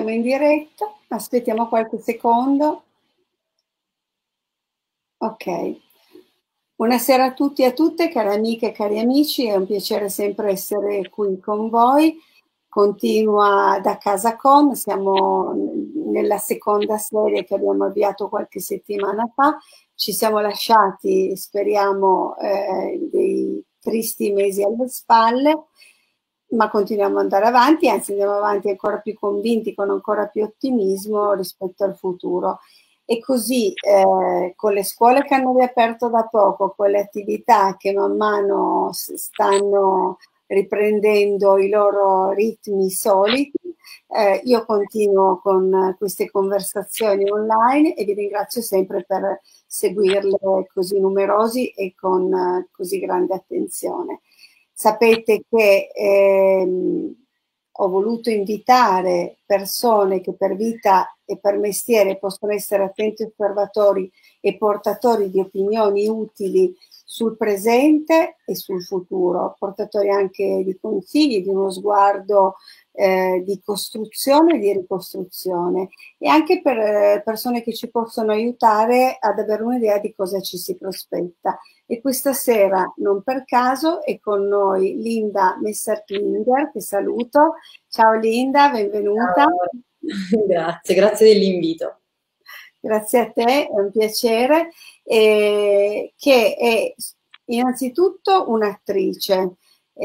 siamo in diretta, aspettiamo qualche secondo. Ok. Buonasera a tutti e a tutte, care amiche e cari amici, è un piacere sempre essere qui con voi. Continua da Casacom, siamo nella seconda serie che abbiamo avviato qualche settimana fa. Ci siamo lasciati, speriamo, dei tristi mesi alle spalle, ma continuiamo ad andare avanti, anzi andiamo avanti ancora più convinti, con ancora più ottimismo rispetto al futuro. E così con le scuole che hanno riaperto da poco, con le attività che man mano stanno riprendendo i loro ritmi soliti, io continuo con queste conversazioni online e vi ringrazio sempre per seguirle così numerosi e con così grande attenzione. Sapete che ho voluto invitare persone che per vita e per mestiere possono essere attenti osservatori e portatori di opinioni utili sul presente e sul futuro, portatori anche di consigli, di uno sguardo di costruzione e di ricostruzione, e anche per persone che ci possono aiutare ad avere un'idea di cosa ci si prospetta. E questa sera, non per caso, è con noi Linda Messerklinger, che saluto. Ciao Linda, benvenuta. Ciao. Grazie dell'invito. Grazie a te, è un piacere, che è innanzitutto un'attrice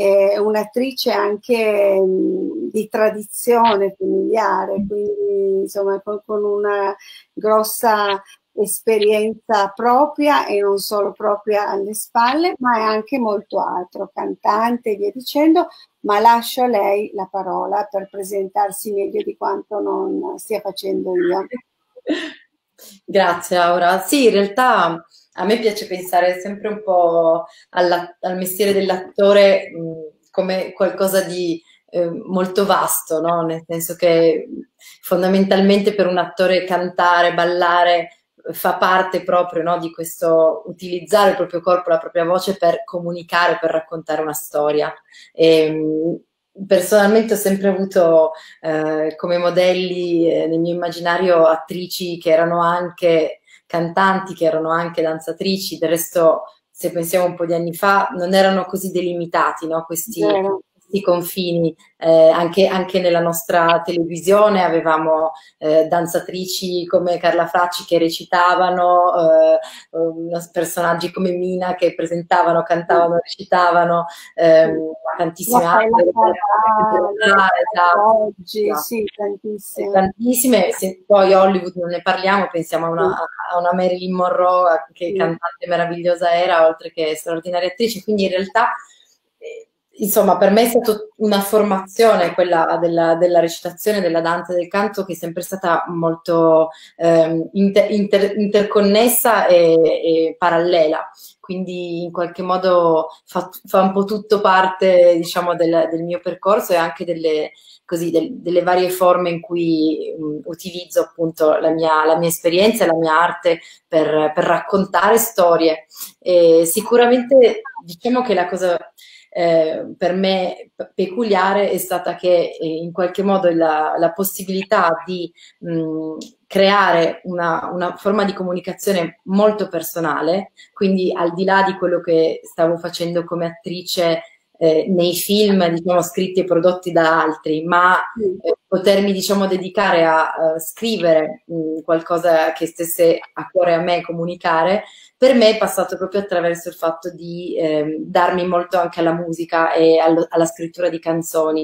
anche di tradizione familiare, quindi insomma con una grossa esperienza propria e non solo propria alle spalle, ma è anche molto altro, cantante e via dicendo, ma lascio a lei la parola per presentarsi meglio di quanto non stia facendo io. Grazie Laura. Sì, in realtà a me piace pensare sempre un po' al mestiere dell'attore come qualcosa di molto vasto, no? Nel senso che fondamentalmente per un attore cantare, ballare fa parte proprio, no, di questo utilizzare il proprio corpo, la propria voce per comunicare, per raccontare una storia. Personalmente ho sempre avuto come modelli nel mio immaginario attrici che erano anche cantanti, che erano anche danzatrici. Del resto, se pensiamo un po' di anni fa, non erano così delimitati, no, questi confini. Anche nella nostra televisione avevamo danzatrici come Carla Fracci che recitavano, personaggi come Mina che presentavano, cantavano, recitavano, tantissime altre. Oggi, sì, tantissime. Se poi Hollywood non ne parliamo, pensiamo a una Marilyn Monroe, che cantante meravigliosa era, oltre che straordinaria attrice. Quindi in realtà insomma, per me è stata una formazione, quella della recitazione, della danza, del canto, che è sempre stata molto interconnessa e parallela. Quindi in qualche modo fa un po' tutto parte, diciamo, del mio percorso e anche delle varie forme in cui utilizzo appunto la mia esperienza e la mia arte per raccontare storie. E sicuramente diciamo che la cosa per me peculiare è stata che in qualche modo la possibilità di creare una forma di comunicazione molto personale, quindi al di là di quello che stavo facendo come attrice nei film, diciamo, scritti e prodotti da altri, ma potermi, diciamo, dedicare a scrivere qualcosa che stesse a cuore a me, comunicare, per me è passato proprio attraverso il fatto di darmi molto anche alla musica e alla scrittura di canzoni.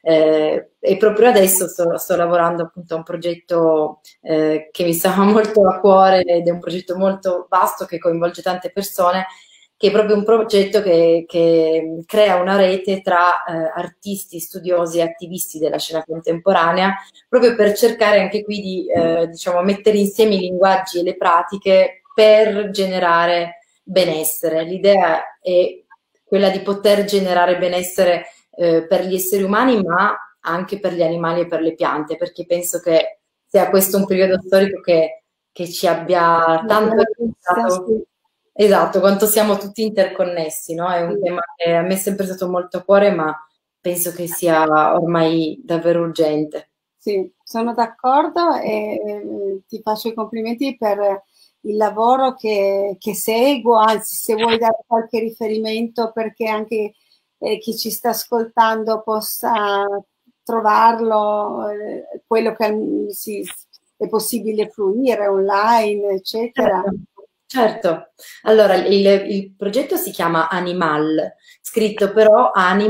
E proprio adesso sto lavorando appunto a un progetto che mi sta molto a cuore ed è un progetto molto vasto che coinvolge tante persone, che è proprio un progetto che crea una rete tra artisti, studiosi e attivisti della scena contemporanea, proprio per cercare anche qui di diciamo, mettere insieme i linguaggi e le pratiche per generare benessere. L'idea è quella di poter generare benessere per gli esseri umani, ma anche per gli animali e per le piante, perché penso che sia questo un periodo storico che ci abbia tanto aiutato. Esatto, quanto siamo tutti interconnessi, no? È un tema che a me è sempre stato molto a cuore, ma penso che sia ormai davvero urgente. sì, sono d'accordo e ti faccio i complimenti per il lavoro che seguo, anzi se vuoi dare qualche riferimento perché anche chi ci sta ascoltando possa trovarlo, quello che è possibile fruire online, eccetera. Certo, certo. Allora, il progetto si chiama Animal, scritto però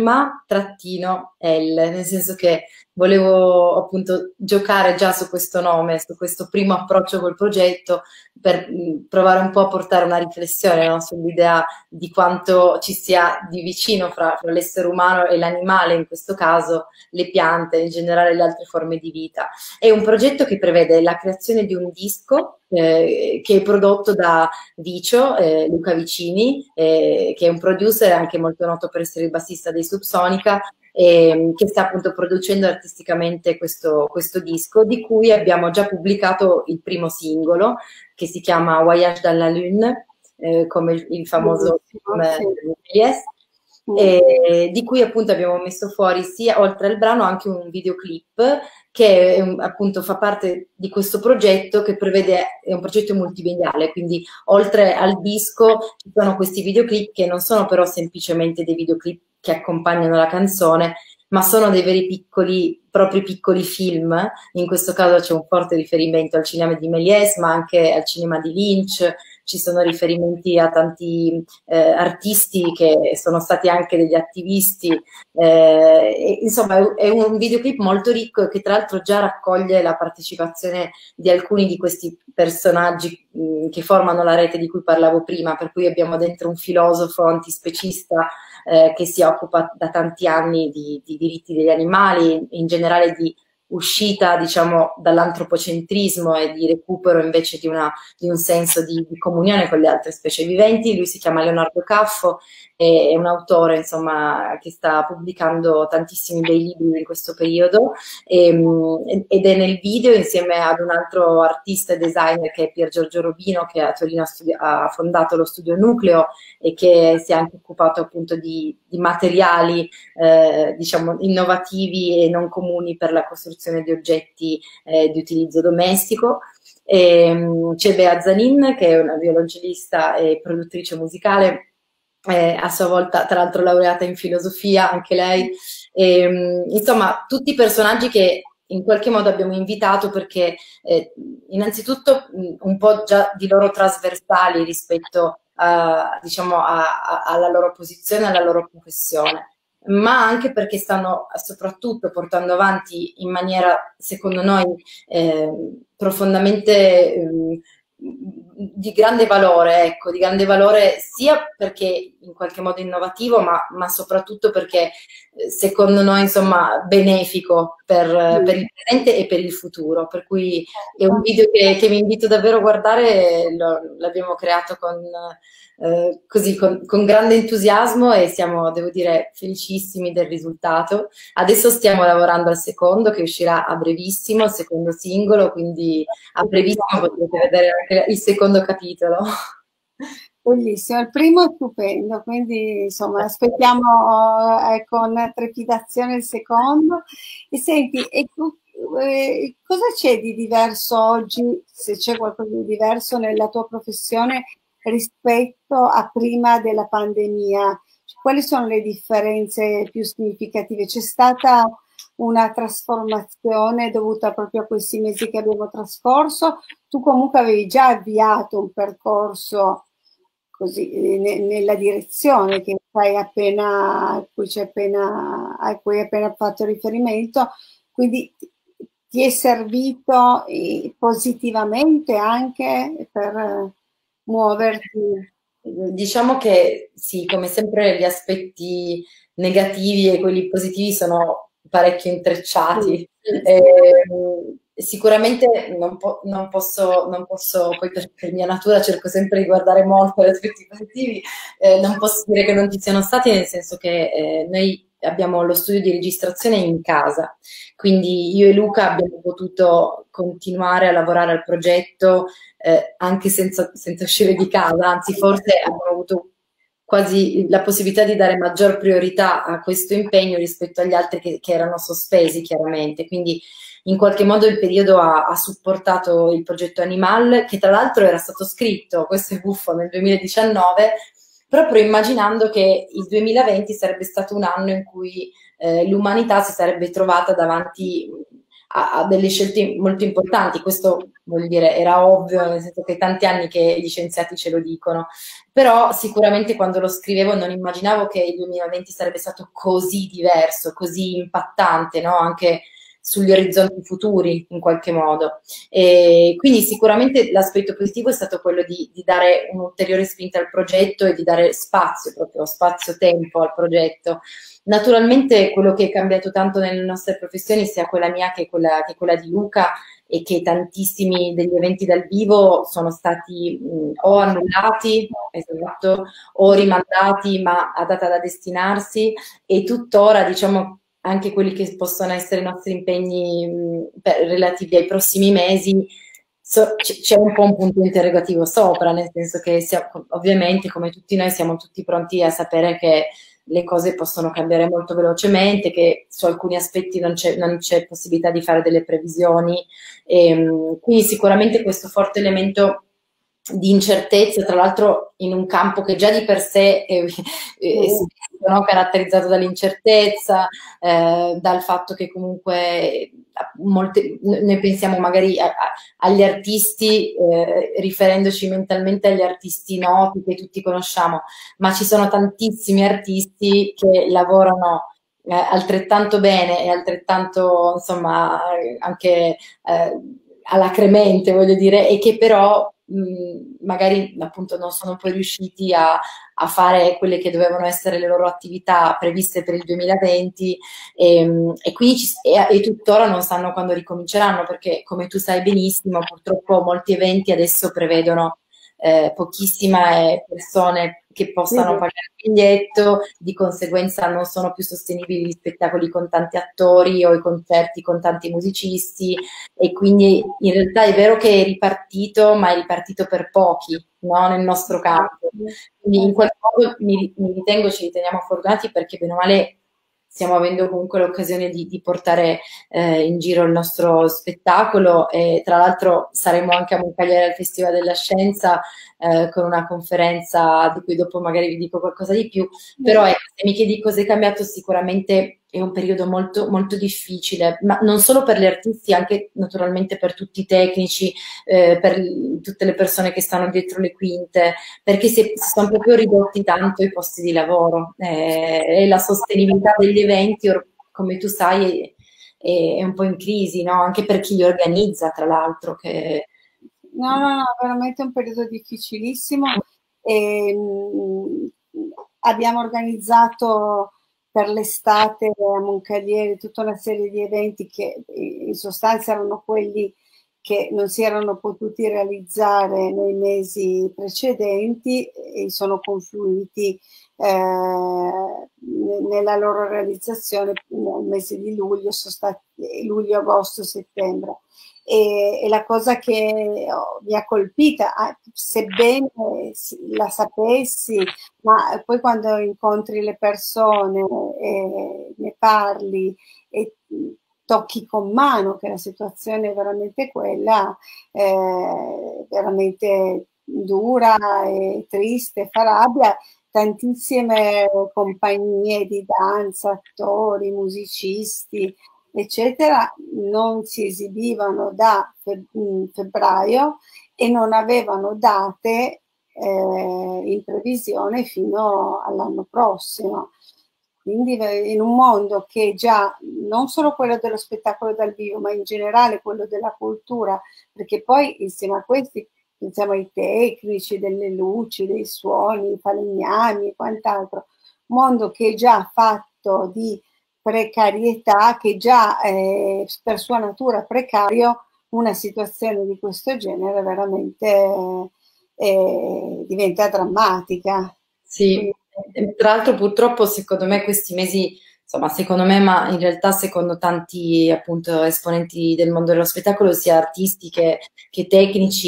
anima-l, nel senso che volevo appunto giocare già su questo nome, su questo primo approccio col progetto, per provare un po' a portare una riflessione, no, sull'idea di quanto ci sia di vicino fra l'essere umano e l'animale, in questo caso le piante, in generale le altre forme di vita. È un progetto che prevede la creazione di un disco che è prodotto da Vicio, Luca Vicini, che è un producer anche molto noto per essere il bassista dei Subsonica, che sta appunto producendo artisticamente questo disco, di cui abbiamo già pubblicato il primo singolo, che si chiama Voyage dans la Lune, come il famoso film di Méliès, di cui appunto abbiamo messo fuori sia oltre al brano anche un videoclip che appunto fa parte di questo progetto che prevede, è un progetto multimediale, quindi oltre al disco ci sono questi videoclip che non sono però semplicemente dei videoclip che accompagnano la canzone, ma sono dei veri piccoli, propri piccoli film. In questo caso c'è un forte riferimento al cinema di Méliès, ma anche al cinema di Lynch. Ci sono riferimenti a tanti artisti che sono stati anche degli attivisti. Insomma, è un videoclip molto ricco e che tra l'altro già raccoglie la partecipazione di alcuni di questi personaggi che formano la rete di cui parlavo prima, per cui abbiamo dentro un filosofo antispecista che si occupa da tanti anni di diritti degli animali, in generale di uscita, diciamo, dall'antropocentrismo e di recupero invece di un senso di comunione con le altre specie viventi. Lui si chiama Leonardo Caffo, è un autore, insomma, che sta pubblicando tantissimi bei libri in questo periodo, ed è nel video insieme ad un altro artista e designer che è Pier Giorgio Robino, che a Torino ha fondato lo studio Nucleo e che si è anche occupato appunto di materiali diciamo innovativi e non comuni per la costruzione di oggetti di utilizzo domestico. C'è Bea Zanin, che è una violoncellista e produttrice musicale, a sua volta tra l'altro laureata in filosofia anche lei. Insomma, tutti personaggi che in qualche modo abbiamo invitato perché innanzitutto un po' già di loro trasversali rispetto diciamo alla loro posizione, alla loro professione, ma anche perché stanno soprattutto portando avanti in maniera, secondo noi, profondamente di grande valore, ecco, di grande valore sia perché in qualche modo innovativo, ma soprattutto perché secondo noi, insomma, benefico per il presente e per il futuro. Per cui è un video che vi invito davvero a guardare, l'abbiamo creato così, con grande entusiasmo e siamo, devo dire, felicissimi del risultato. Adesso stiamo lavorando al secondo, che uscirà a brevissimo, il secondo singolo, quindi a brevissimo potrete vedere anche il secondo capitolo. Bellissimo, il primo è stupendo, quindi insomma aspettiamo con trepidazione il secondo. E senti, cosa c'è di diverso oggi, se c'è qualcosa di diverso nella tua professione rispetto a prima della pandemia? Quali sono le differenze più significative? C'è stata una trasformazione dovuta proprio a questi mesi che abbiamo trascorso? Tu comunque avevi già avviato un percorso così nella direzione che a cui hai appena fatto riferimento, quindi ti è servito positivamente anche per muoverti? Diciamo che sì, come sempre gli aspetti negativi e quelli positivi sono parecchio intrecciati. Sicuramente non posso, poi per mia natura cerco sempre di guardare molto gli aspetti positivi, non posso dire che non ci siano stati, nel senso che noi abbiamo lo studio di registrazione in casa, quindi io e Luca abbiamo potuto continuare a lavorare al progetto anche senza uscire di casa, anzi forse abbiamo avuto quasi la possibilità di dare maggior priorità a questo impegno rispetto agli altri che erano sospesi chiaramente, quindi in qualche modo il periodo ha supportato il progetto Animal, che tra l'altro era stato scritto, questo è buffo, nel 2019, proprio immaginando che il 2020 sarebbe stato un anno in cui l'umanità si sarebbe trovata davanti a delle scelte molto importanti. Questo vuol dire, era ovvio, nel senso che è tanti anni che gli scienziati ce lo dicono, però sicuramente quando lo scrivevo non immaginavo che il 2020 sarebbe stato così diverso, così impattante, no? Anche sugli orizzonti futuri in qualche modo. E quindi sicuramente l'aspetto positivo è stato quello di dare un'ulteriore spinta al progetto e di dare spazio, proprio spazio-tempo al progetto. Naturalmente quello che è cambiato tanto nelle nostre professioni, sia quella mia che quella di Luca, e che tantissimi degli eventi dal vivo sono stati o annullati, esatto, o rimandati ma a data da destinarsi, e tuttora, diciamo, anche quelli che possono essere i nostri impegni relativi ai prossimi mesi, c'è un po' un punto interrogativo sopra, nel senso che ovviamente, come tutti noi, siamo tutti pronti a sapere che le cose possono cambiare molto velocemente, che su alcuni aspetti non c'è possibilità di fare delle previsioni. Quindi sicuramente questo forte elemento di incertezza, tra l'altro in un campo che già di per sé no, caratterizzato dall'incertezza, dal fatto che comunque noi pensiamo magari agli artisti, riferendoci mentalmente agli artisti noti che tutti conosciamo, ma ci sono tantissimi artisti che lavorano altrettanto bene e altrettanto, insomma, anche alacremente, voglio dire, e che però magari appunto non sono poi riusciti a fare quelle che dovevano essere le loro attività previste per il 2020, e quindi e tuttora non sanno quando ricominceranno, perché come tu sai benissimo purtroppo molti eventi adesso prevedono pochissime persone che possano pagare il biglietto, di conseguenza non sono più sostenibili gli spettacoli con tanti attori o i concerti con tanti musicisti, e quindi in realtà è vero che è ripartito, ma è ripartito per pochi, no? Nel nostro campo. Quindi in qualche modo ci riteniamo fortunati, perché bene o male stiamo avendo comunque l'occasione di portare in giro il nostro spettacolo, e tra l'altro saremo anche a Moncalieri al Festival della Scienza con una conferenza di cui dopo magari vi dico qualcosa di più, però se mi chiedi cosa è cambiato, sicuramente è un periodo molto, molto difficile, ma non solo per gli artisti, anche naturalmente per tutti i tecnici, per tutte le persone che stanno dietro le quinte, perché si sono proprio ridotti tanto i posti di lavoro, e la sostenibilità degli eventi, come tu sai, è un po' in crisi, no? Anche per chi li organizza, tra l'altro. No, veramente un periodo difficilissimo. Abbiamo organizzato per l'estate a Moncalieri tutta una serie di eventi che in sostanza erano quelli che non si erano potuti realizzare nei mesi precedenti e sono confluiti nella loro realizzazione nel mese di luglio, sono stati luglio, agosto, settembre. E la cosa che mi ha colpita, sebbene la sapessi, ma poi quando incontri le persone e ne parli e tocchi con mano che la situazione è veramente quella, veramente dura e triste, fa rabbia. Tantissime compagnie di danza, attori, musicisti, eccetera, non si esibivano da febbraio e non avevano date in previsione fino all'anno prossimo. Quindi in un mondo che già, non solo quello dello spettacolo dal vivo, ma in generale quello della cultura, perché poi insieme a questi pensiamo ai tecnici, delle luci, dei suoni, i falegnami e quant'altro, mondo che è già fatto di precarietà, che già per sua natura precario, una situazione di questo genere veramente diventa drammatica. Sì, tra l'altro purtroppo secondo me questi mesi, insomma secondo me, ma in realtà secondo tanti appunto esponenti del mondo dello spettacolo, sia artisti che tecnici,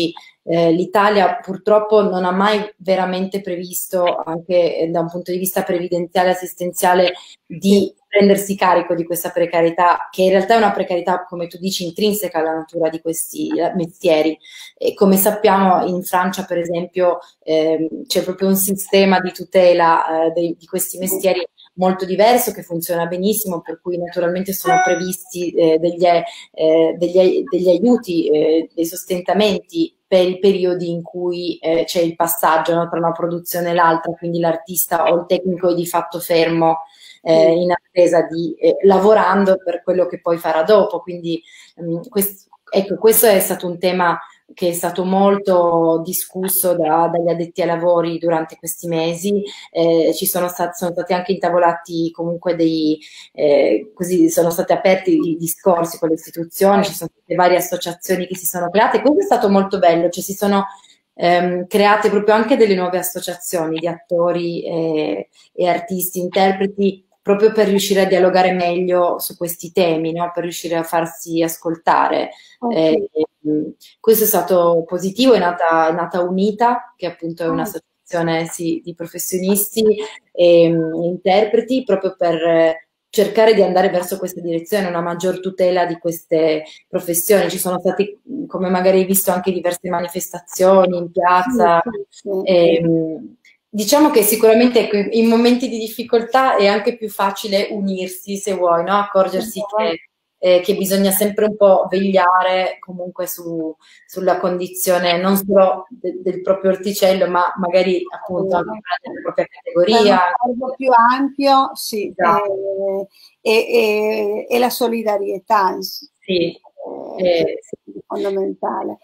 l'Italia purtroppo non ha mai veramente previsto, anche da un punto di vista previdenziale e assistenziale, di prendersi carico di questa precarietà, che in realtà è una precarietà, come tu dici, intrinseca alla natura di questi mestieri. E come sappiamo, in Francia, per esempio, c'è proprio un sistema di tutela di questi mestieri molto diverso, che funziona benissimo, per cui naturalmente sono previsti degli aiuti, dei sostentamenti per i periodi in cui c'è il passaggio, no, tra una produzione e l'altra, quindi l'artista o il tecnico è di fatto fermo in attesa di lavorando per quello che poi farà dopo. Quindi ecco, questo è stato un tema che è stato molto discusso dagli addetti ai lavori durante questi mesi. Sono stati anche intavolati comunque così sono stati aperti i discorsi con le istituzioni, ci sono state varie associazioni che si sono create. Questo è stato molto bello, cioè si sono create proprio anche delle nuove associazioni di attori e artisti, interpreti, proprio per riuscire a dialogare meglio su questi temi, no? Per riuscire a farsi ascoltare. Questo è stato positivo, è nata Unita, che appunto è un'associazione di professionisti e interpreti, proprio per cercare di andare verso questa direzione, una maggior tutela di queste professioni. Ci sono stati, come magari hai visto, anche diverse manifestazioni in piazza. Diciamo che sicuramente, ecco, in momenti di difficoltà è anche più facile unirsi, se vuoi, no? Accorgersi che bisogna sempre un po' vegliare comunque sulla condizione non solo del proprio orticello, ma magari appunto anche della propria categoria. Un più ampio, sì, esatto. E la solidarietà, sì, fondamentale.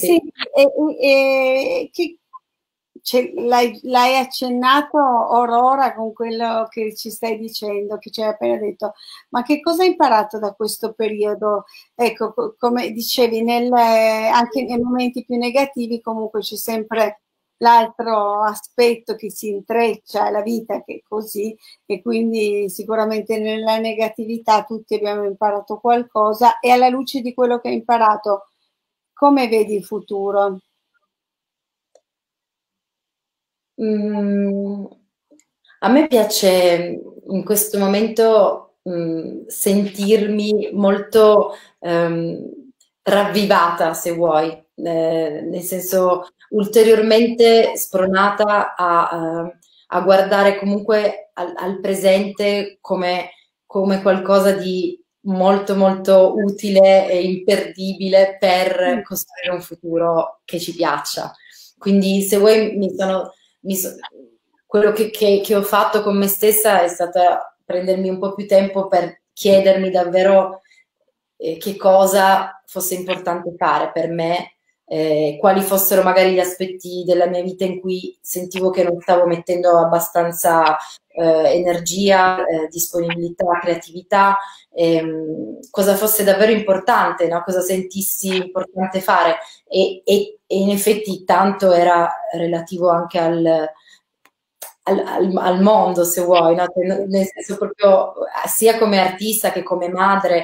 L'hai accennato Aurora con quello che ci stai dicendo, che ci hai appena detto, ma che cosa hai imparato da questo periodo? Ecco, come dicevi, anche nei momenti più negativi comunque c'è sempre l'altro aspetto che si intreccia, è la vita che è così, e quindi sicuramente nella negatività tutti abbiamo imparato qualcosa. E alla luce di quello che hai imparato, come vedi il futuro? A me piace in questo momento sentirmi molto ravvivata, se vuoi, nel senso ulteriormente spronata a guardare comunque al presente come qualcosa di molto molto utile e imperdibile per costruire un futuro che ci piaccia. Quindi se vuoi quello che ho fatto con me stessa è stata prendermi un po' più tempo per chiedermi davvero che cosa fosse importante fare per me, quali fossero magari gli aspetti della mia vita in cui sentivo che non stavo mettendo abbastanza energia, disponibilità, creatività, cosa fosse davvero importante, no? Cosa sentissi importante fare, e in effetti tanto era relativo anche al mondo, se vuoi, no? Nel senso proprio sia come artista che come madre.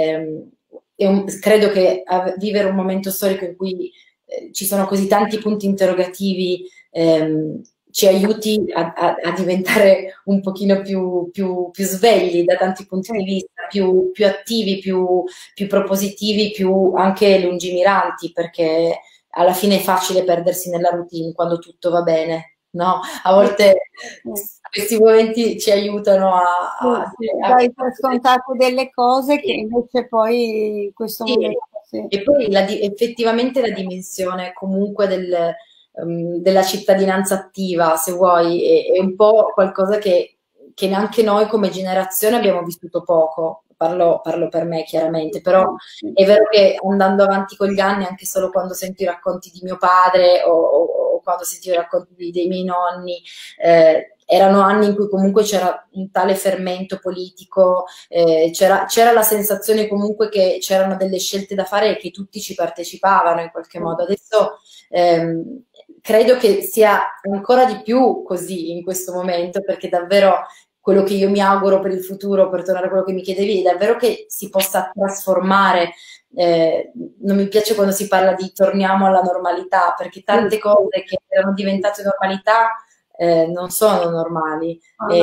Credo che vivere un momento storico in cui ci sono così tanti punti interrogativi ci aiuti a diventare un pochino più svegli da tanti punti di vista, più attivi, più propositivi, più anche lungimiranti, perché alla fine è facile perdersi nella routine quando tutto va bene, no? A volte questi momenti ci aiutano a dai per scontate delle cose che invece poi in questo momento e poi effettivamente la dimensione comunque della cittadinanza attiva, se vuoi, è un po' qualcosa che neanche noi come generazione abbiamo vissuto poco. Parlo per me chiaramente, però è vero che andando avanti con gli anni, anche solo quando sento i racconti di mio padre o quando sento i racconti dei miei nonni, erano anni in cui comunque c'era un tale fermento politico, c'era la sensazione comunque che c'erano delle scelte da fare e che tutti ci partecipavano in qualche modo. Adesso credo che sia ancora di più così in questo momento, perché davvero quello che io mi auguro per il futuro, per tornare a quello che mi chiedevi, è davvero che si possa trasformare non mi piace quando si parla di torniamo alla normalità, perché tante cose che erano diventate normalità non sono normali.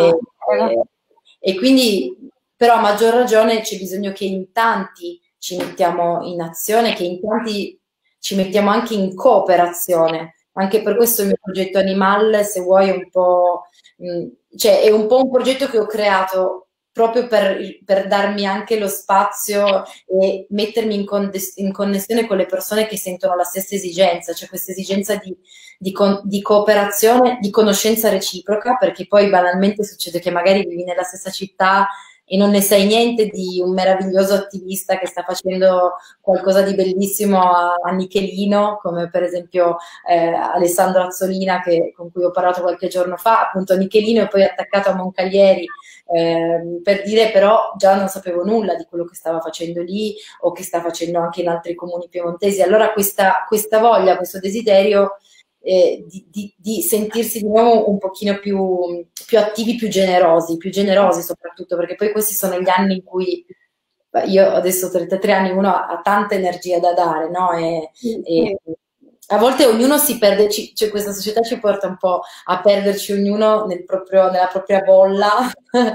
E quindi, però a maggior ragione c'è bisogno che in tanti ci mettiamo in azione, che in tanti ci mettiamo anche in cooperazione. Anche per questo il mio progetto Animal, se vuoi, è un po', cioè è un po' un progetto che ho creato proprio per darmi anche lo spazio e mettermi in connessione con le persone che sentono la stessa esigenza, cioè questa esigenza di cooperazione, di conoscenza reciproca, perché poi banalmente succede che magari vivi nella stessa città e non ne sai niente di un meraviglioso attivista che sta facendo qualcosa di bellissimo a Michelino, come per esempio Alessandro Azzolina, con cui ho parlato qualche giorno fa, appunto a Michelino e poi attaccato a Moncalieri, per dire però già non sapevo nulla di quello che stava facendo lì o che sta facendo anche in altri comuni piemontesi. Allora questa voglia, questo desiderio di sentirsi di nuovo un pochino più attivi, più generosi soprattutto, perché poi questi sono gli anni in cui io adesso ho 33 anni, uno ha tanta energia da dare, no? E a volte ognuno si perde, cioè questa società ci porta un po' a perderci ognuno nella propria bolla,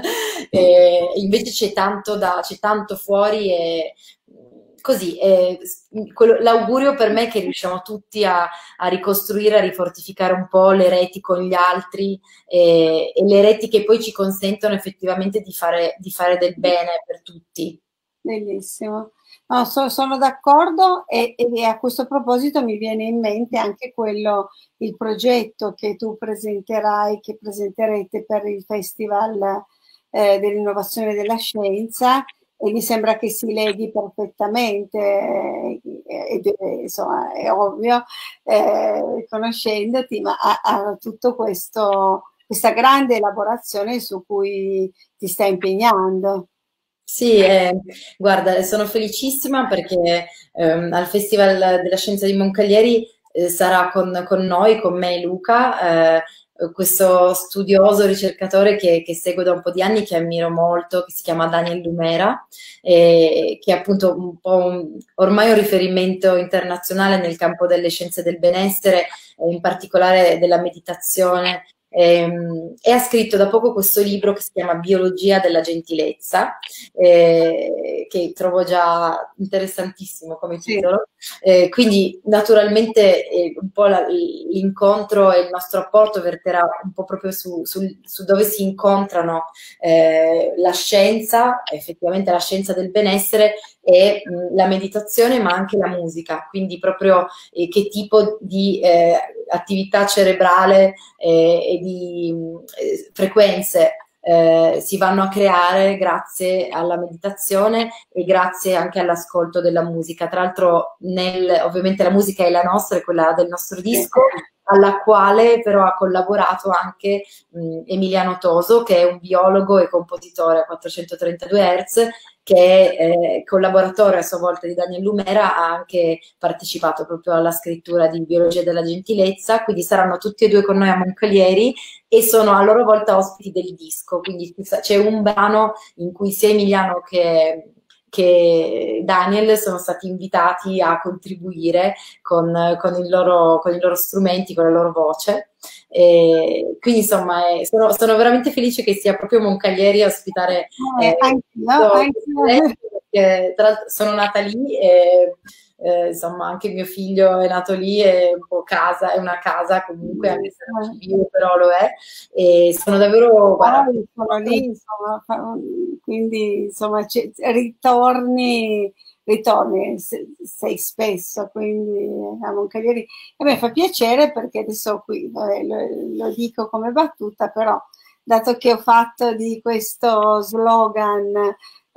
e invece c'è tanto fuori e così. L'augurio per me è che riusciamo tutti a ricostruire, a rifortificare un po' le reti con gli altri e le reti che poi ci consentono effettivamente di fare del bene per tutti. Bellissimo. No, sono d'accordo e a questo proposito mi viene in mente anche il progetto che tu presenterai, che presenterete per il Festival dell'Innovazione della Scienza, e mi sembra che si leghi perfettamente, ed insomma è ovvio, conoscendoti, ma a tutto questa grande elaborazione su cui ti stai impegnando. Sì, guarda, sono felicissima perché al Festival della Scienza di Moncalieri sarà con noi, con me e Luca, questo studioso ricercatore che seguo da un po' di anni, che ammiro molto, che si chiama Daniel Lumera, che è appunto un po' ormai un riferimento internazionale nel campo delle scienze del benessere, in particolare della meditazione. E ha scritto da poco questo libro che si chiama Biologia della gentilezza, che trovo già interessantissimo come titolo. Quindi naturalmente un po' l'incontro e il nostro apporto verterà un po' proprio su dove si incontrano la scienza, effettivamente la scienza del benessere e la meditazione, ma anche la musica, quindi proprio che tipo di attività cerebrale e di frequenze si vanno a creare grazie alla meditazione e grazie anche all'ascolto della musica. Tra l'altro, ovviamente la musica è la nostra, è quella del nostro disco, alla quale però ha collaborato anche Emiliano Toso, che è un biologo e compositore a 432 Hz, che è collaboratore a sua volta di Daniel Lumera, ha anche partecipato proprio alla scrittura di Biologia della gentilezza, quindi saranno tutti e due con noi a Moncalieri e sono a loro volta ospiti del disco, quindi c'è un brano in cui sia Emiliano che Daniel sono stati invitati a contribuire con i loro strumenti, con la loro voce. Quindi insomma sono veramente felice che sia proprio Moncalieri a ospitare perché tra l'altro sono nata lì e insomma anche mio figlio è nato lì, è un po' casa, è una casa comunque, anche se non ci vivo, però lo è, e sono davvero sono lì, insomma, quindi insomma ritorni sei spesso, quindi a Moncalieri. A me fa piacere perché adesso qui lo dico come battuta, però dato che ho fatto di questo slogan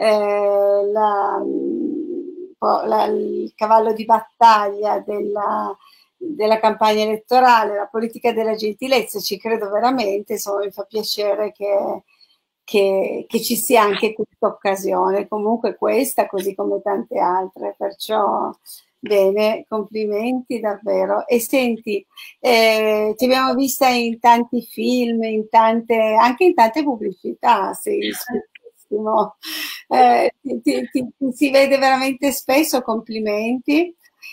il cavallo di battaglia della campagna elettorale, la politica della gentilezza, ci credo veramente, insomma mi fa piacere che ci sia anche questa occasione, comunque questa così come tante altre, perciò bene, complimenti davvero. E senti, ti abbiamo vista in tanti film, anche in tante pubblicità, sei spessissimo. Ti si vede veramente spesso, complimenti.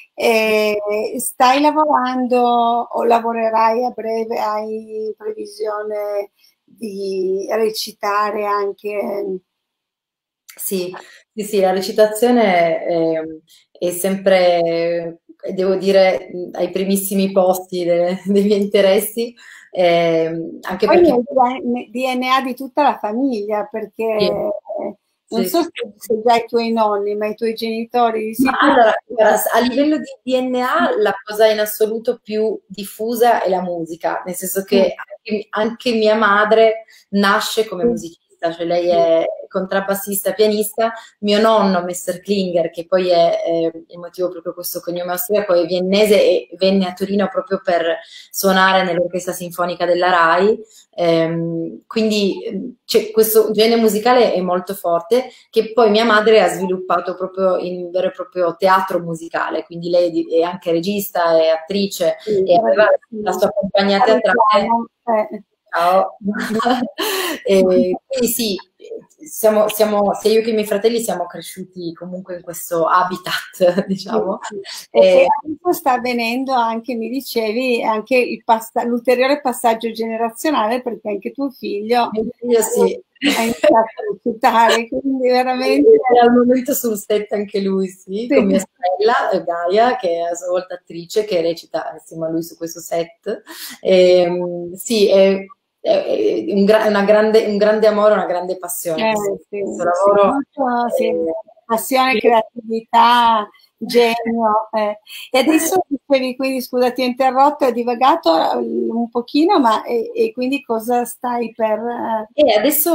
Stai lavorando o lavorerai a breve? Hai previsione di recitare anche? Sì, sì, sì, la recitazione è sempre, devo dire, ai primissimi posti dei miei interessi, anche Poi perché nel DNA di tutta la famiglia, perché sì, non sì, so sì. se già i tuoi nonni, ma i tuoi genitori di Ma sicuro. allora, guarda, a livello di DNA la cosa in assoluto più diffusa è la musica, nel senso che anche mia madre nasce come musicista, cioè lei è contrabbassista, pianista, mio nonno, Messer Klinger, che poi è il motivo proprio questo cognome austriaco, è viennese e venne a Torino proprio per suonare nell'orchestra sinfonica della RAI, quindi questo genere musicale è molto forte che poi mia madre ha sviluppato proprio in vero e proprio teatro musicale, quindi lei è anche regista, è attrice Sì, e aveva la bravissima. sua compagnia teatrale. Salutiamo. Ciao. E quindi sì, sia io che i miei fratelli siamo cresciuti comunque in questo habitat, Sì, diciamo. sì. E E, adesso sta avvenendo anche, mi dicevi, anche l'ulteriore passaggio generazionale, perché anche tuo figlio io sì. ha iniziato a recitare, quindi veramente È al momento sul set anche lui, sì, con mia sì, sorella Gaia, che è a sua volta attrice, che recita insieme a lui su questo set. Sì, è un grande amore, una grande passione sì, questo sì, lavoro. molto, sì, passione, Eh, creatività, genio. E adesso dicevi, quindi scusa, ti ho interrotto, ho divagato un pochino, ma e quindi cosa stai per... E adesso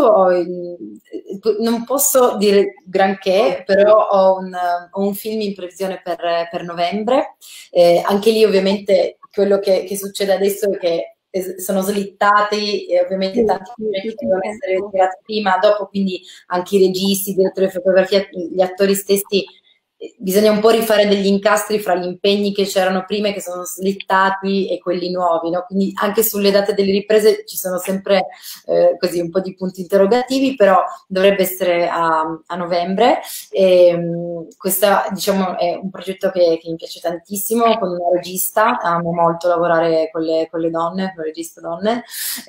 non posso dire granché, però ho un film in previsione per novembre. Anche lì ovviamente quello che succede adesso è che sono slittati e ovviamente Sì, tanti sì, progetti tutto il devono essere tempo. girati prima, dopo, quindi anche i registi, i direttori di fotografia, gli attori stessi bisogna un po' rifare degli incastri fra gli impegni che c'erano prima e che sono slittati e quelli nuovi, no? Quindi anche sulle date delle riprese ci sono sempre così un po' di punti interrogativi, però dovrebbe essere a novembre. Questa diciamo è un progetto che mi piace tantissimo con una regista, amo molto lavorare con le donne, con le registe donne,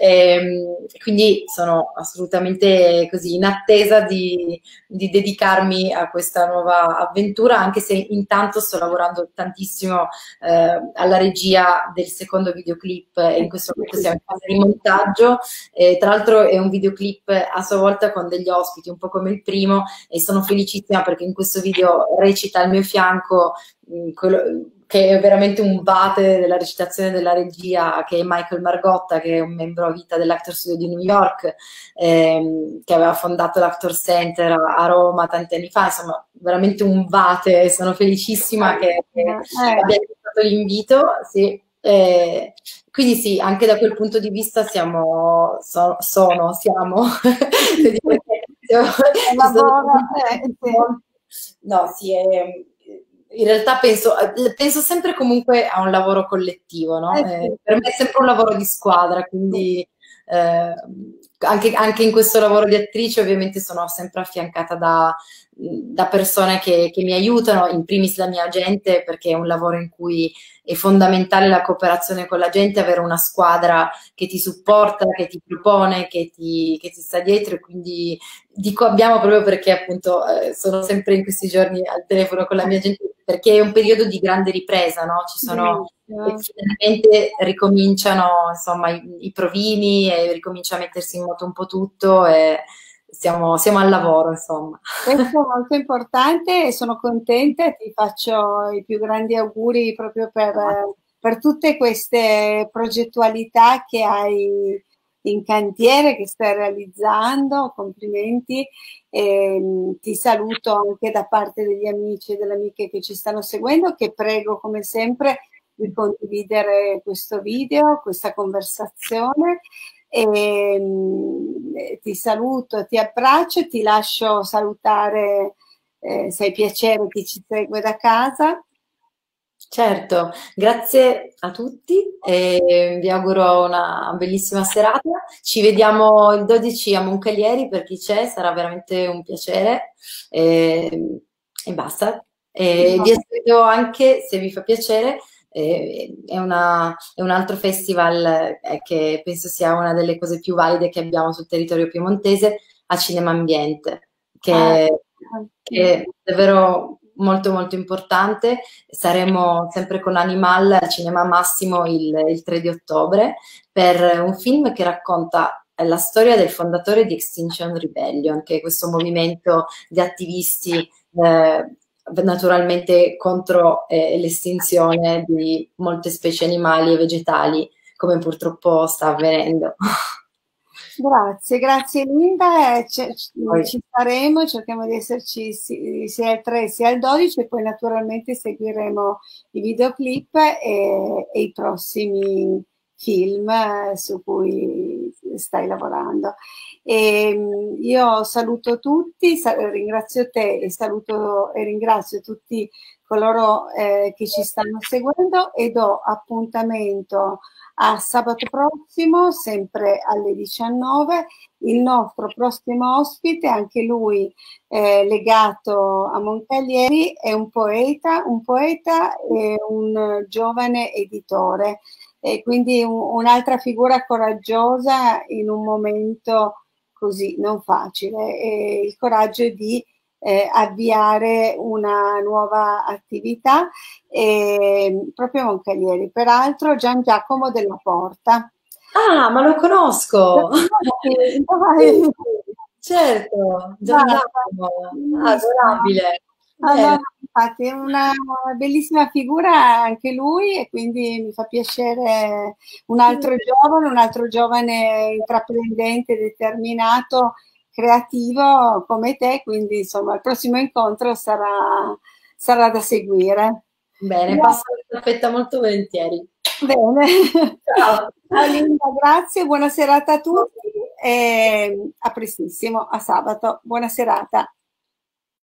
quindi sono assolutamente così in attesa di dedicarmi a questa nuova avventura, anche se intanto sto lavorando tantissimo alla regia del secondo videoclip e in questo momento siamo in fase di montaggio. Tra l'altro è un videoclip a sua volta con degli ospiti, un po' come il primo, e sono felicissima perché in questo video recita al mio fianco che è veramente un bate della recitazione della regia, che è Michael Margotta, che è un membro a vita dell'Actor Studio di New York, che aveva fondato l'Actor Center a Roma tanti anni fa, insomma, veramente un bate, sono felicissima che abbia accettato l'invito, sì. Quindi sì, anche da quel punto di vista siamo, ci sono Lavoro, sì. no, sì, in realtà penso sempre comunque a un lavoro collettivo, no? Sì, Per me è sempre un lavoro di squadra, sì. quindi eh, anche in questo lavoro di attrice ovviamente sono sempre affiancata da persone che mi aiutano, in primis la mia gente, perché è un lavoro in cui è fondamentale la cooperazione con la gente, avere una squadra che ti supporta, che ti propone, che ti sta dietro, e quindi dico abbiamo proprio perché appunto sono sempre in questi giorni al telefono con la mia gente, perché è un periodo di grande ripresa, no? Ci sono e Benissimo. finalmente ricominciano insomma i provini e ricomincia a mettersi in moto un po' tutto e siamo al lavoro, insomma. Questo è molto importante e sono contenta e ti faccio i più grandi auguri proprio per tutte queste progettualità che hai in cantiere, che stai realizzando. Complimenti. Ti saluto anche da parte degli amici e delle amiche che ci stanno seguendo, che prego come sempre di condividere questo video, questa conversazione. Ti saluto, ti abbraccio e ti lascio salutare, se hai piacere, chi ci segue da casa. Certo, grazie a tutti e vi auguro una bellissima serata. Ci vediamo il 12 a Moncalieri, per chi c'è, sarà veramente un piacere e basta. E No. vi aspetto anche, se vi fa piacere, è un altro festival che penso sia una delle cose più valide che abbiamo sul territorio piemontese, a Cinema Ambiente, Ah, che è davvero molto molto importante. Saremo sempre con Animal al Cinema Massimo il 3 di ottobre per un film che racconta la storia del fondatore di Extinction Rebellion, che è questo movimento di attivisti naturalmente contro l'estinzione di molte specie animali e vegetali, come purtroppo sta avvenendo. grazie, grazie Linda, Poi, ci saremo, cerchiamo di esserci sia il 3 sia il 12 e poi naturalmente seguiremo i videoclip e i prossimi film su cui stai lavorando. Io saluto tutti, ringrazio te e saluto e ringrazio tutti coloro che ci stanno seguendo e do appuntamento a sabato prossimo, sempre alle 19, il nostro prossimo ospite, anche lui legato a Moncalieri, è un poeta e un giovane editore, e quindi un'altra figura coraggiosa in un momento così non facile, e il coraggio di avviare una nuova attività proprio a Moncalieri. Peraltro Gian Giacomo della Porta. ah, ma lo Lo conosco! conosci? Sì, Dai. certo, Gian Guarda, Giacomo, ah, bellissimo. adorabile. Ah, no, no, Bene. infatti è una bellissima figura anche lui e quindi mi fa piacere un altro giovane intraprendente, determinato, creativo come te, quindi insomma il prossimo incontro sarà da seguire. Bene, Io- passo la staffetta molto volentieri. Bene. Ciao. Ciao Linda, grazie, buona serata a tutti e a prestissimo, a sabato. Buona serata.